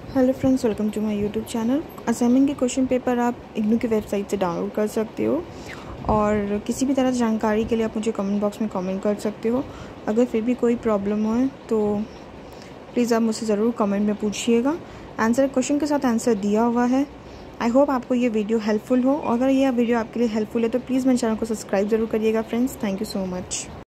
Hello friends, welcome to my YouTube channel. Assignment के question paper आप इग्नू की website से डाउनलोड कर सकते हो और किसी भी तरह की जानकारी के लिए आप मुझे कमेंट बॉक्स में कमेंट कर सकते हो। अगर फिर भी कोई प्रॉब्लम हो तो प्लीज़ आप मुझसे ज़रूर कमेंट में पूछिएगा। आंसर क्वेश्चन के साथ आंसर दिया हुआ है। आई होप आपको ये वीडियो हेल्पफुल हो। अगर ये वीडियो आपके लिए हेल्पफुल है तो प्लीज़ मेरे चैनल को सब्सक्राइब ज़रूर करिएगा friends. Thank you so much.